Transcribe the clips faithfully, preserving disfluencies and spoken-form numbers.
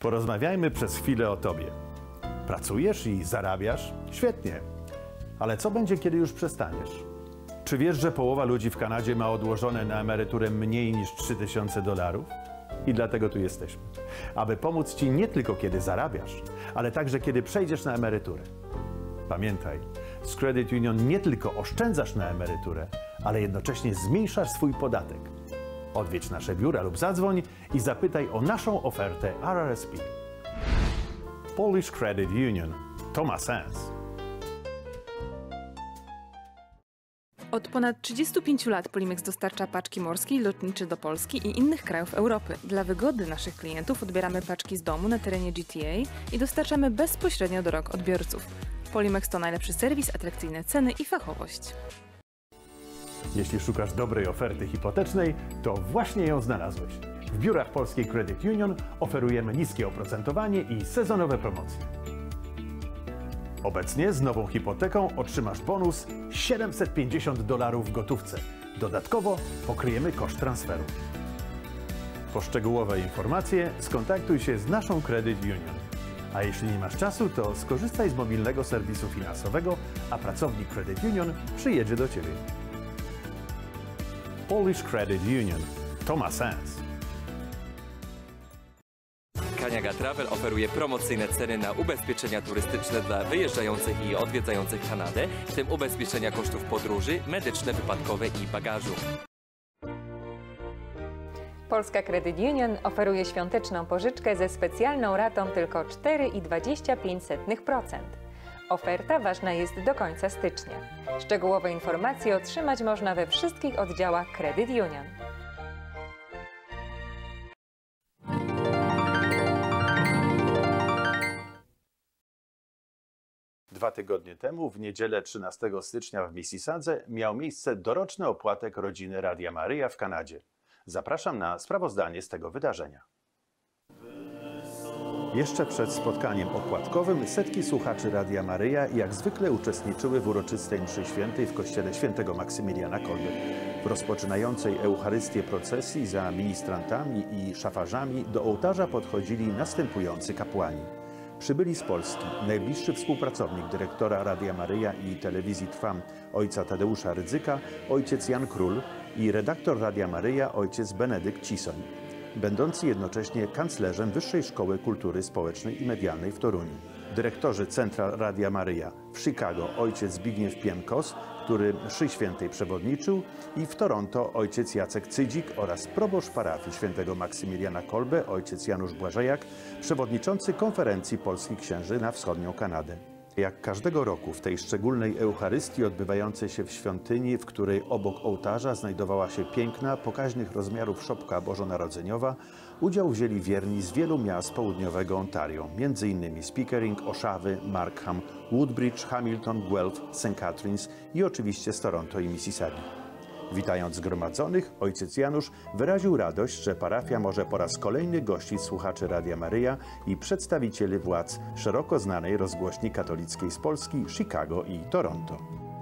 Porozmawiajmy przez chwilę o Tobie. Pracujesz i zarabiasz? Świetnie. Ale co będzie, kiedy już przestaniesz? Czy wiesz, że połowa ludzi w Kanadzie ma odłożone na emeryturę mniej niż trzy tysiące dolarów? I dlatego tu jesteśmy. Aby pomóc Ci nie tylko kiedy zarabiasz, ale także kiedy przejdziesz na emeryturę. Pamiętaj, z Credit Union nie tylko oszczędzasz na emeryturę, ale jednocześnie zmniejszasz swój podatek. Odwiedź nasze biura lub zadzwoń i zapytaj o naszą ofertę R R S P. Polish Credit Union. To ma sens. Od ponad trzydziestu pięciu lat Polimex dostarcza paczki morskie i lotnicze do Polski i innych krajów Europy. Dla wygody naszych klientów odbieramy paczki z domu na terenie G T A i dostarczamy bezpośrednio do rąk odbiorców. Polimex to najlepszy serwis, atrakcyjne ceny i fachowość. Jeśli szukasz dobrej oferty hipotecznej, to właśnie ją znalazłeś. W biurach Polskiej Credit Union oferujemy niskie oprocentowanie i sezonowe promocje. Obecnie z nową hipoteką otrzymasz bonus siedemset pięćdziesiąt dolarów w gotówce. Dodatkowo pokryjemy koszt transferu. Po szczegółowe informacje skontaktuj się z naszą Credit Union. A jeśli nie masz czasu, to skorzystaj z mobilnego serwisu finansowego, a pracownik Credit Union przyjedzie do Ciebie. Polish Credit Union. To ma sens. Kaniaga Travel oferuje promocyjne ceny na ubezpieczenia turystyczne dla wyjeżdżających i odwiedzających Kanadę, w tym ubezpieczenia kosztów podróży, medyczne, wypadkowe i bagażu. Polska Credit Union oferuje świąteczną pożyczkę ze specjalną ratą tylko cztery przecinek dwadzieścia pięć procent. Oferta ważna jest do końca stycznia. Szczegółowe informacje otrzymać można we wszystkich oddziałach Credit Union. Dwa tygodnie temu, w niedzielę trzynastego stycznia w Mississadze, miał miejsce doroczny opłatek rodziny Radia Maryja w Kanadzie. Zapraszam na sprawozdanie z tego wydarzenia. Jeszcze przed spotkaniem opłatkowym setki słuchaczy Radia Maryja jak zwykle uczestniczyły w uroczystej mszy świętej w kościele świętego Maksymiliana Kolby. W rozpoczynającej Eucharystię procesji za ministrantami i szafarzami do ołtarza podchodzili następujący kapłani. Przybyli z Polski najbliższy współpracownik dyrektora Radia Maryja i Telewizji Trwam ojca Tadeusza Rydzyka, ojciec Jan Król i redaktor Radia Maryja ojciec Benedykt Cisoń, będący jednocześnie kanclerzem Wyższej Szkoły Kultury Społecznej i Medialnej w Toruniu. Dyrektorzy Centra Radia Maryja w Chicago ojciec Zbigniew Pienkos, który mszy świętej przewodniczył, i w Toronto ojciec Jacek Cydzik oraz proboszcz parafii świętego Maksymiliana Kolbe ojciec Janusz Błażejak, przewodniczący konferencji polskich księży na wschodnią Kanadę. Jak każdego roku w tej szczególnej Eucharystii odbywającej się w świątyni, w której obok ołtarza znajdowała się piękna, pokaźnych rozmiarów szopka bożonarodzeniowa, udział wzięli wierni z wielu miast południowego Ontario, między innymi z Pickering, Oshawy, Markham, Woodbridge, Hamilton, Guelph, Saint Catharines i oczywiście z Toronto i Mississauga. Witając zgromadzonych, ojciec Janusz wyraził radość, że parafia może po raz kolejny gościć słuchaczy Radia Maryja i przedstawicieli władz szeroko znanej rozgłośni katolickiej z Polski, Chicago i Toronto.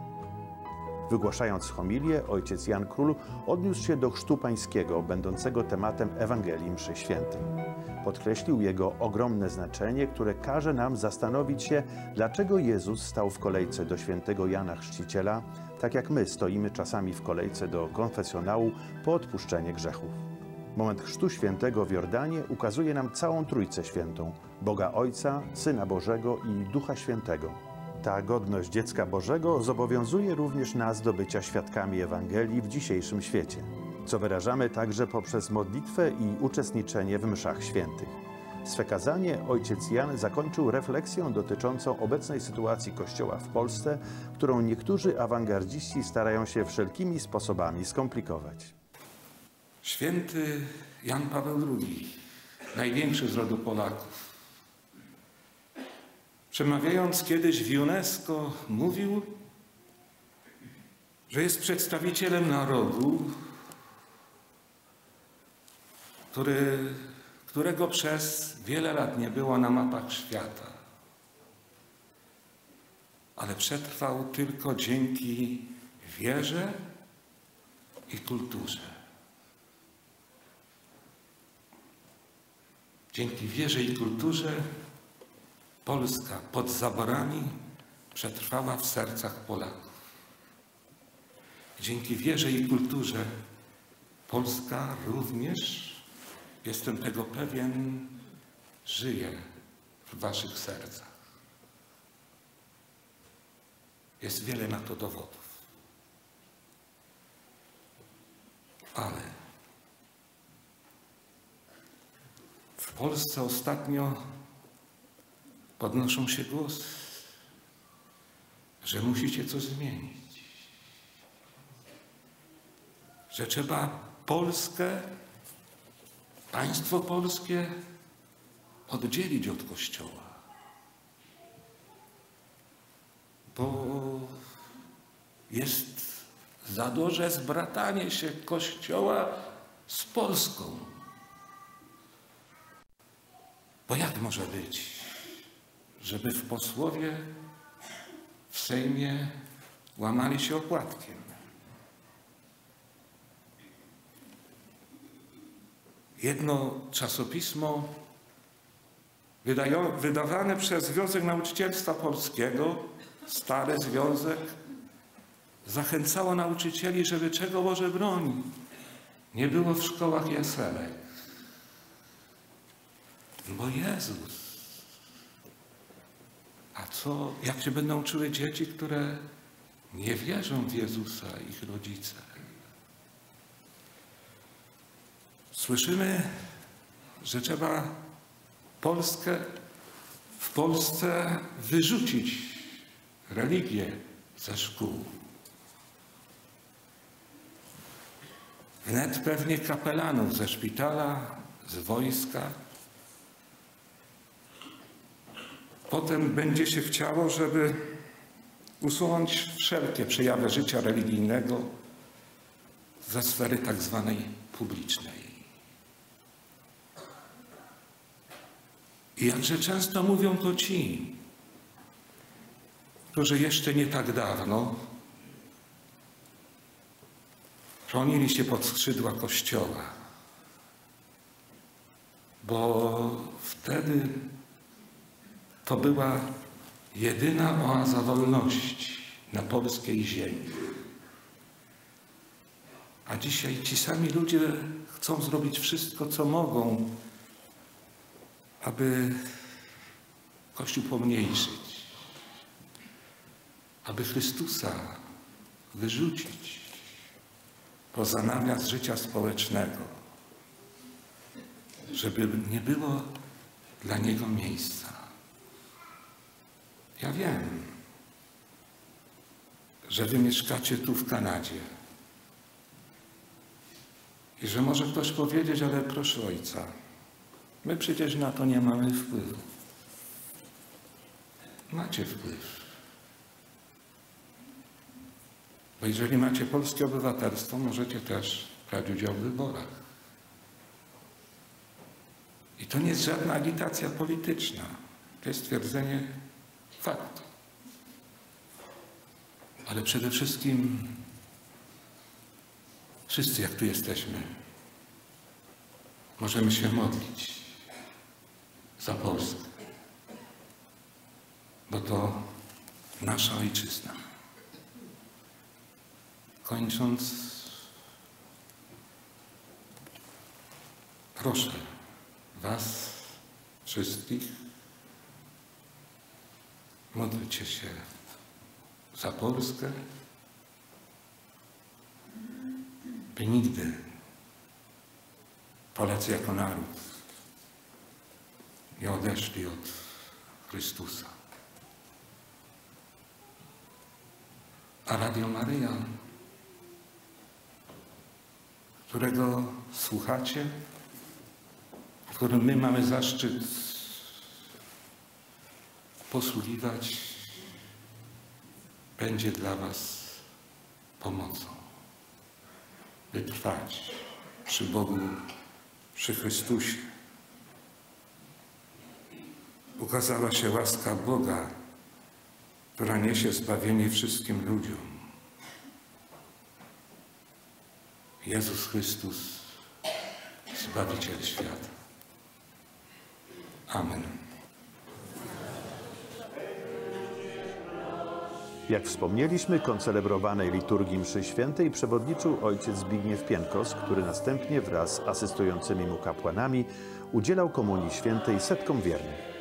Wygłaszając homilię, ojciec Jan Król odniósł się do chrztu pańskiego, będącego tematem Ewangelii mszy świętej. Podkreślił jego ogromne znaczenie, które każe nam zastanowić się, dlaczego Jezus stał w kolejce do świętego Jana Chrzciciela, tak jak my stoimy czasami w kolejce do konfesjonału po odpuszczenie grzechów. Moment chrztu świętego w Jordanie ukazuje nam całą Trójcę Świętą, Boga Ojca, Syna Bożego i Ducha Świętego. Ta godność dziecka Bożego zobowiązuje również nas do bycia świadkami Ewangelii w dzisiejszym świecie, co wyrażamy także poprzez modlitwę i uczestniczenie w mszach świętych. Swe kazanie ojciec Jan zakończył refleksją dotyczącą obecnej sytuacji Kościoła w Polsce, którą niektórzy awangardziści starają się wszelkimi sposobami skomplikować. Święty Jan Paweł drugi, największy z rodu Polaków, przemawiając kiedyś w UNESCO, mówił, że jest przedstawicielem narodu, który, którego przez wiele lat nie było na mapach świata, ale przetrwał tylko dzięki wierze i kulturze. Dzięki wierze i kulturze Polska pod zaborami przetrwała w sercach Polaków. Dzięki wierze i kulturze Polska również, jestem tego pewien, żyje w waszych sercach. Jest wiele na to dowodów. Ale w Polsce ostatnio podnoszą się głosy, że musicie coś zmienić. Że trzeba Polskę, państwo polskie oddzielić od Kościoła. Bo jest za duże zbratanie się Kościoła z Polską. Bo jak może być, żeby w posłowie w Sejmie łamali się opłatkiem? Jedno czasopismo wydają, wydawane przez Związek Nauczycielstwa Polskiego, stary związek, zachęcało nauczycieli, żeby czego Boże broń nie było w szkołach jaselek. Bo Jezus. A co, jak się będą czuły dzieci, które nie wierzą w Jezusa, ich rodzice? Słyszymy, że trzeba Polskę, w Polsce wyrzucić religię ze szkół. Wnet pewnie kapelanów ze szpitala, z wojska. Potem będzie się chciało, żeby usunąć wszelkie przejawy życia religijnego ze sfery tak zwanej publicznej. I jakże często mówią to ci, którzy jeszcze nie tak dawno chronili się pod skrzydła Kościoła, bo wtedy to była jedyna oaza wolności na polskiej ziemi. A dzisiaj ci sami ludzie chcą zrobić wszystko, co mogą, aby Kościół pomniejszyć, aby Chrystusa wyrzucić poza namiar życia społecznego, żeby nie było dla Niego miejsca. Ja wiem, że wy mieszkacie tu w Kanadzie i że może ktoś powiedzieć, ale proszę Ojca, my przecież na to nie mamy wpływu. Macie wpływ. Bo jeżeli macie polskie obywatelstwo, możecie też brać udział w wyborach. I to nie jest żadna agitacja polityczna. To jest stwierdzenie faktu. Ale przede wszystkim wszyscy, jak tu jesteśmy, możemy się modlić za Polskę, bo to nasza ojczyzna. Kończąc, proszę was wszystkich, módlcie się za Polskę, by nigdy Polacy jako naród nie odeszli od Chrystusa. A Radio Maryja, którego słuchacie, w którym my mamy zaszczyt posługiwać, będzie dla was pomocą, by trwać przy Bogu, przy Chrystusie. Ukazała się łaska Boga, która niesie zbawienie wszystkim ludziom. Jezus Chrystus, Zbawiciel świata. Amen. Jak wspomnieliśmy, koncelebrowanej liturgii mszy świętej przewodniczył ojciec Zbigniew Pienkos, który następnie wraz z asystującymi mu kapłanami udzielał komunii świętej setkom wiernych.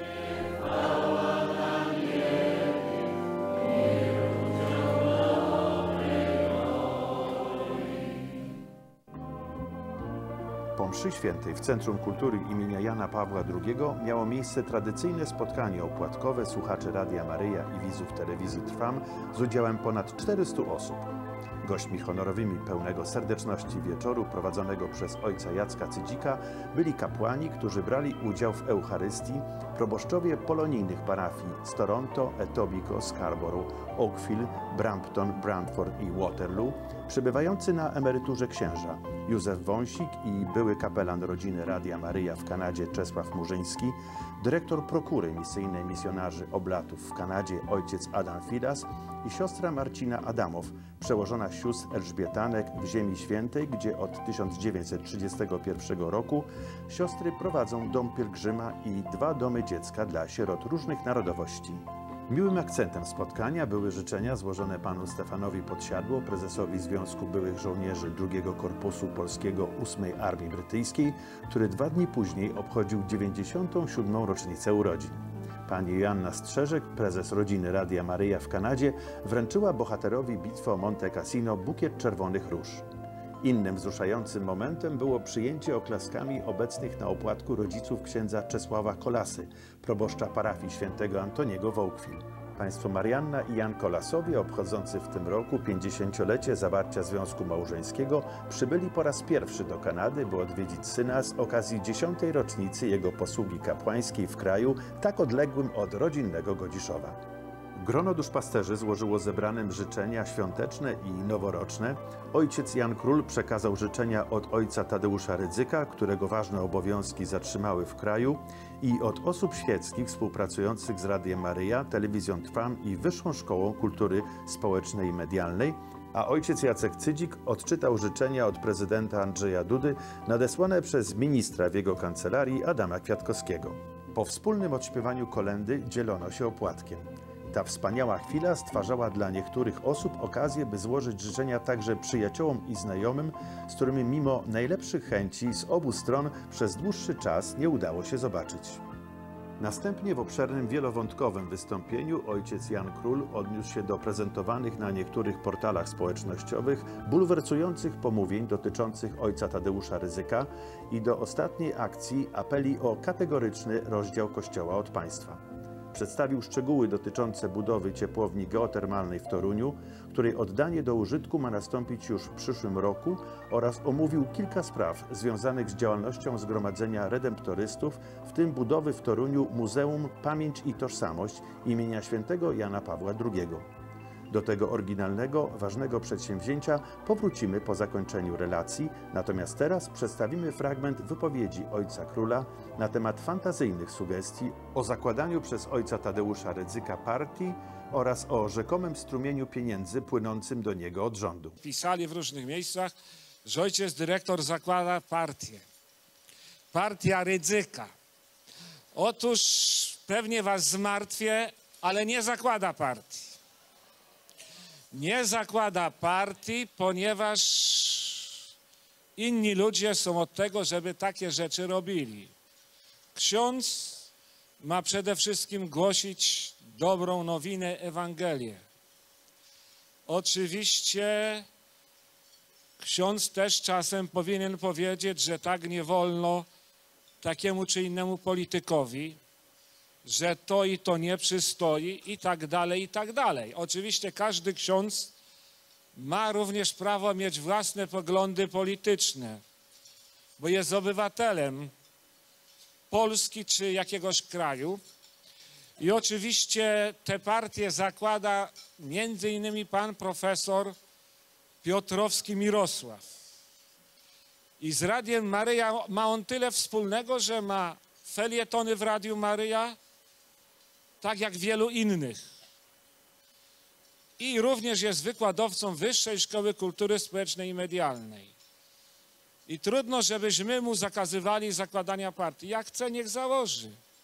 Po mszy świętej w Centrum Kultury imienia Jana Pawła drugiego miało miejsce tradycyjne spotkanie opłatkowe słuchaczy Radia Maryja i widzów telewizji Trwam z udziałem ponad czterystu osób. Gośćmi honorowymi pełnego serdeczności wieczoru prowadzonego przez ojca Jacka Cydzika byli kapłani, którzy brali udział w Eucharystii, proboszczowie polonijnych parafii z Toronto, Etobicoke, Scarborough, Oakville, Brampton, Brantford i Waterloo, przybywający na emeryturze księża Józef Wąsik i były kapelan rodziny Radia Maryja w Kanadzie Czesław Murzyński, dyrektor prokury misyjnej misjonarzy Oblatów w Kanadzie ojciec Adam Fidas i siostra Marcina Adamow, przełożona sióstr Elżbietanek w Ziemi Świętej, gdzie od tysiąc dziewięćset trzydziestego pierwszego roku siostry prowadzą dom pielgrzyma i dwa domy dziecka dla sierot różnych narodowości. Miłym akcentem spotkania były życzenia złożone panu Stefanowi Podsiadło, prezesowi Związku Byłych Żołnierzy drugiego Korpusu Polskiego ósmej Armii Brytyjskiej, który dwa dni później obchodził dziewięćdziesiątą siódmą rocznicę urodzin. Pani Joanna Strzeżek, prezes rodziny Radia Maryja w Kanadzie, wręczyła bohaterowi bitwy o Monte Cassino bukiet czerwonych róż. Innym wzruszającym momentem było przyjęcie oklaskami obecnych na opłatku rodziców księdza Czesława Kolasy, proboszcza parafii świętego Antoniego w Oakville. Państwo Marianna i Jan Kolasowie, obchodzący w tym roku pięćdziesięciolecie zawarcia związku małżeńskiego, przybyli po raz pierwszy do Kanady, by odwiedzić syna z okazji dziesiątej rocznicy jego posługi kapłańskiej w kraju tak odległym od rodzinnego Godziszowa. Grono duszpasterzy złożyło zebranym życzenia świąteczne i noworoczne. Ojciec Jan Król przekazał życzenia od ojca Tadeusza Rydzyka, którego ważne obowiązki zatrzymały w kraju, i od osób świeckich współpracujących z Radiem Maryja, Telewizją Trwam i Wyższą Szkołą Kultury Społecznej i Medialnej, a ojciec Jacek Cydzik odczytał życzenia od prezydenta Andrzeja Dudy nadesłane przez ministra w jego kancelarii Adama Kwiatkowskiego. Po wspólnym odśpiewaniu kolędy dzielono się opłatkiem. Ta wspaniała chwila stwarzała dla niektórych osób okazję, by złożyć życzenia także przyjaciołom i znajomym, z którymi mimo najlepszych chęci z obu stron przez dłuższy czas nie udało się zobaczyć. Następnie w obszernym, wielowątkowym wystąpieniu ojciec Jan Król odniósł się do prezentowanych na niektórych portalach społecznościowych bulwersujących pomówień dotyczących ojca Tadeusza Rydzyka i do ostatniej akcji apeli o kategoryczny rozdział Kościoła od państwa. Przedstawił szczegóły dotyczące budowy ciepłowni geotermalnej w Toruniu, której oddanie do użytku ma nastąpić już w przyszłym roku, oraz omówił kilka spraw związanych z działalnością Zgromadzenia Redemptorystów, w tym budowy w Toruniu Muzeum Pamięć i Tożsamość imienia świętego Jana Pawła drugiego. Do tego oryginalnego, ważnego przedsięwzięcia powrócimy po zakończeniu relacji, natomiast teraz przedstawimy fragment wypowiedzi ojca Króla na temat fantazyjnych sugestii o zakładaniu przez ojca Tadeusza Rydzyka partii oraz o rzekomym strumieniu pieniędzy płynącym do niego od rządu. Pisali w różnych miejscach, że ojciec dyrektor zakłada partię. Partia Rydzyka. Otóż pewnie was zmartwię, ale nie zakłada partii. Nie zakłada partii, ponieważ inni ludzie są od tego, żeby takie rzeczy robili. Ksiądz ma przede wszystkim głosić dobrą nowinę, Ewangelię. Oczywiście ksiądz też czasem powinien powiedzieć, że tak nie wolno takiemu czy innemu politykowi, że to i to nie przystoi i tak dalej, i tak dalej. Oczywiście każdy ksiądz ma również prawo mieć własne poglądy polityczne, bo jest obywatelem Polski czy jakiegoś kraju. I oczywiście te partie zakłada między innymi pan profesor Piotrowski Mirosław. I z Radiem Maryja ma on tyle wspólnego, że ma felietony w Radiu Maryja, tak jak wielu innych. I również jest wykładowcą Wyższej Szkoły Kultury Społecznej i Medialnej. I trudno, żebyśmy mu zakazywali zakładania partii. Jak chce, niech założy.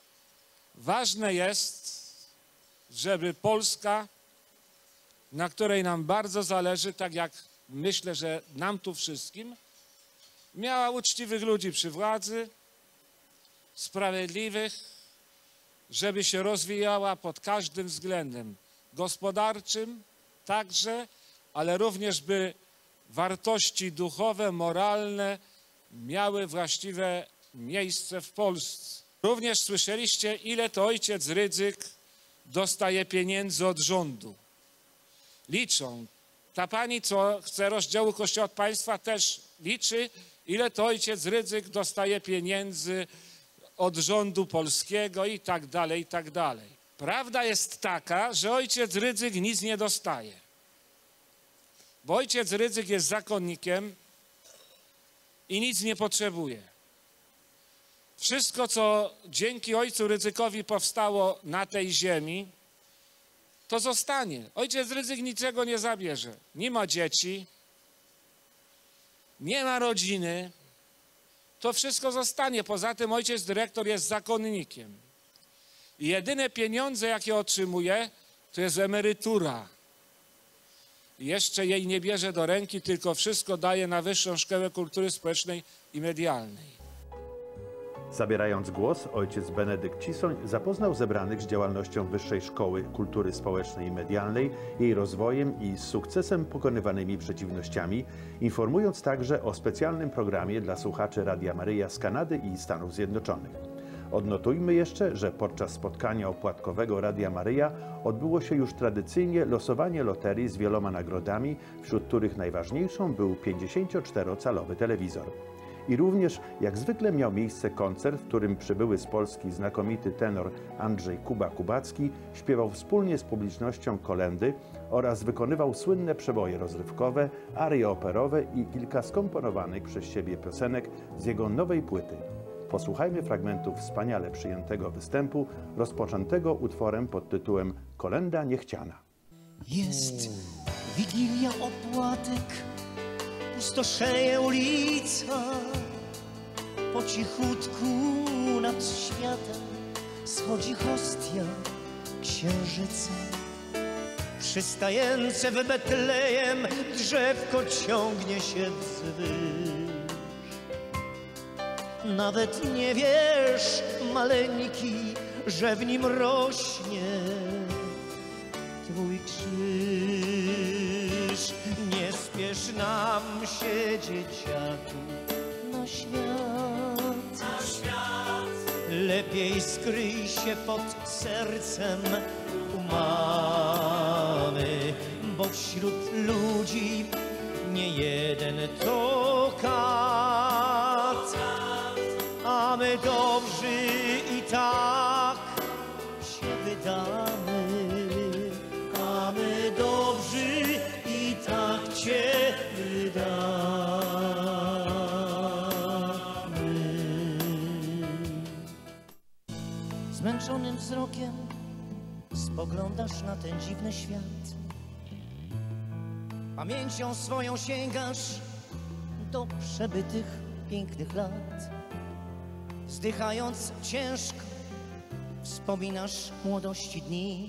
ważne jest, żeby Polska, na której nam bardzo zależy, tak jak myślę, że nam tu wszystkim, miała uczciwych ludzi przy władzy, sprawiedliwych, żeby się rozwijała pod każdym względem gospodarczym także, ale również by wartości duchowe, moralne miały właściwe miejsce w Polsce. Również słyszeliście, ile to ojciec Rydzyk dostaje pieniędzy od rządu. Liczą. Ta pani, co chce rozdziału Kościoła od państwa, też liczy, ile to ojciec Rydzyk dostaje pieniędzy od rządu polskiego i tak dalej, i tak dalej. Prawda jest taka, że ojciec Rydzyk nic nie dostaje. Bo ojciec Rydzyk jest zakonnikiem i nic nie potrzebuje. Wszystko, co dzięki ojcu Rydzykowi powstało na tej ziemi, to zostanie. Ojciec Rydzyk niczego nie zabierze. Nie ma dzieci, nie ma rodziny. To wszystko zostanie. Poza tym ojciec dyrektor jest zakonnikiem. I jedyne pieniądze, jakie otrzymuje, to jest emerytura. I jeszcze jej nie bierze do ręki, tylko wszystko daje na Wyższą Szkołę Kultury Społecznej i Medialnej. Zabierając głos, ojciec Benedykt Cisoń zapoznał zebranych z działalnością Wyższej Szkoły Kultury Społecznej i Medialnej, jej rozwojem i z sukcesem pokonywanymi przeciwnościami, informując także o specjalnym programie dla słuchaczy Radia Maryja z Kanady i Stanów Zjednoczonych. Odnotujmy jeszcze, że podczas spotkania opłatkowego Radia Maryja odbyło się już tradycyjnie losowanie loterii z wieloma nagrodami, wśród których najważniejszą był pięćdziesięcioczterocalowy telewizor. I również, jak zwykle, miał miejsce koncert, w którym przybyły z Polski znakomity tenor Andrzej Kuba-Kubacki śpiewał wspólnie z publicznością kolędy oraz wykonywał słynne przeboje rozrywkowe, arie operowe i kilka skomponowanych przez siebie piosenek z jego nowej płyty. Posłuchajmy fragmentu wspaniale przyjętego występu, rozpoczętego utworem pod tytułem Kolęda Niechciana. Jest wigilia, opłatek, pustoszeje ulica, po cichutku nad światem schodzi hostia księżyca. Przystające w Betlejem drzewko ciągnie się wzwyż. Nawet nie wiesz, maleńki, że w nim rośnie Twój krzyż. Nie spiesz nam się, dzieciaku, na świat. Na świat. Lepiej skryj się pod sercem u mamy, bo wśród ludzi nie jeden to kat. A my dobrzy i tak się wydamy, a my dobrzy i tak cię wydamy. Zmęczonym wzrokiem spoglądasz na ten dziwny świat. Pamięcią swoją sięgasz do przebytych pięknych lat. Wzdychając ciężko, wspominasz młodości dni.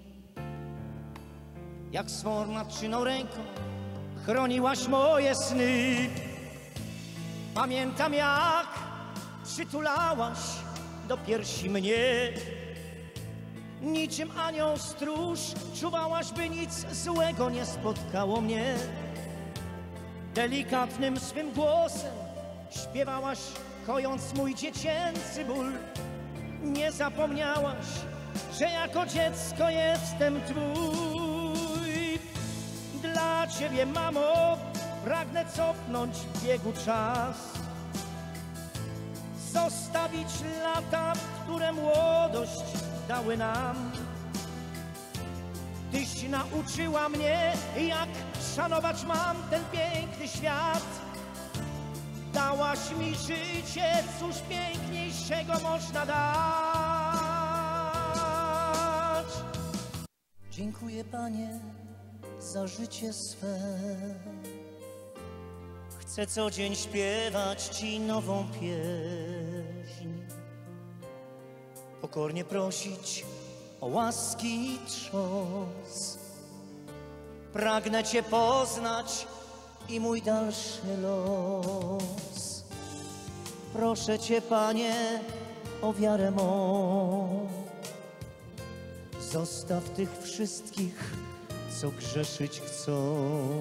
Jak swą matczyną ręką chroniłaś moje sny. Pamiętam, jak przytulałaś do piersi mnie. Niczym anioł stróż czuwałaś, by nic złego nie spotkało mnie. Delikatnym swym głosem śpiewałaś, kojąc mój dziecięcy ból. Nie zapomniałaś, że jako dziecko jestem twój. Dla ciebie, mamo, pragnę cofnąć w biegu czas, zostawić lata, które młodość dały nam. Tyś nauczyła mnie, jak szanować mam ten piękny świat. Dałaś mi życie, cóż piękniejszego można dać. Dziękuję, Panie, za życie swe. Chcę co dzień śpiewać Ci nową pieśń. pokornie prosić o łaski i trząs. Pragnę Cię poznać i mój dalszy los. Proszę Cię, Panie, o wiarę mą. Zostaw tych wszystkich, co grzeszyć chcą.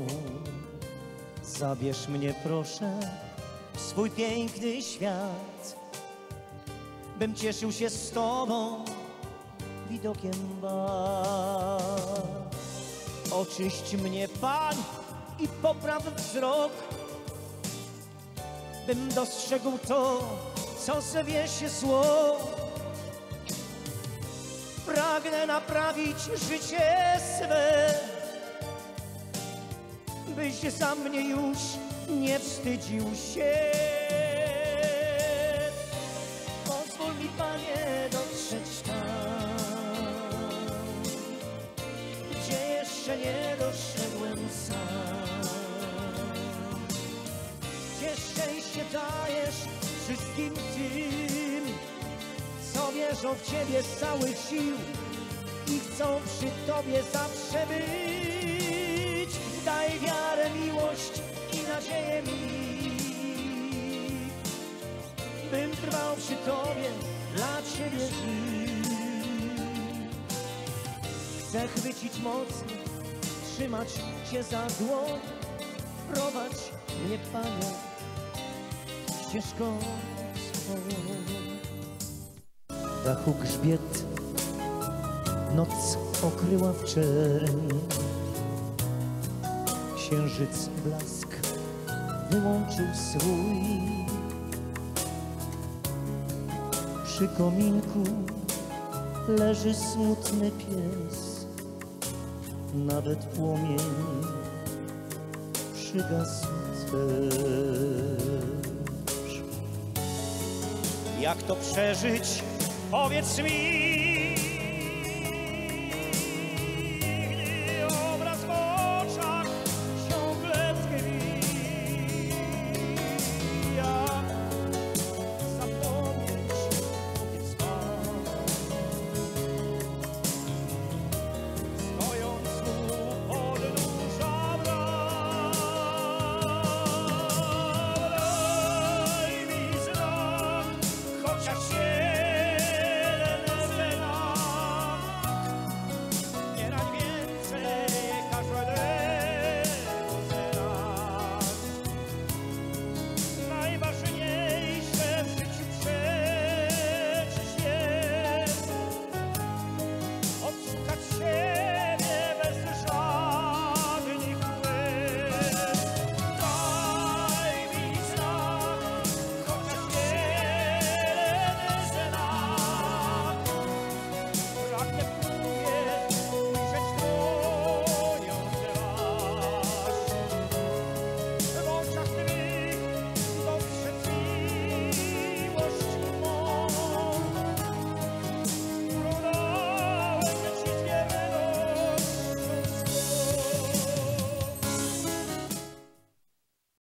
Zabierz mnie, proszę, w swój piękny świat, bym cieszył się z Tobą widokiem bar. Oczyść mnie, Pań, i popraw wzrok, bym dostrzegł to, co zwie się zło. Pragnę naprawić życie swe, byś za mnie już nie wstydził się. Pozwól mi, Panie, dotrzeć tam, gdzie jeszcze nie doszedłem sam, gdzie szczęście dajesz wszystkim tym, co wierzą w Ciebie z całych sił i chcą przy Tobie zawsze być. Daj wiarę, miłość i nadzieję mi, bym trwał przy Tobie, dla Ciebie żyć. Chcę chwycić mocno, trzymać Cię za dłoń, prowadź mnie, Panie, ścieżką swą. W dachu grzbiet noc okryła w czerni, księżyc blask wyłączył swój. Przy kominku leży smutny pies, nawet płomień przygasł też. Jak to przeżyć? Powiedz mi,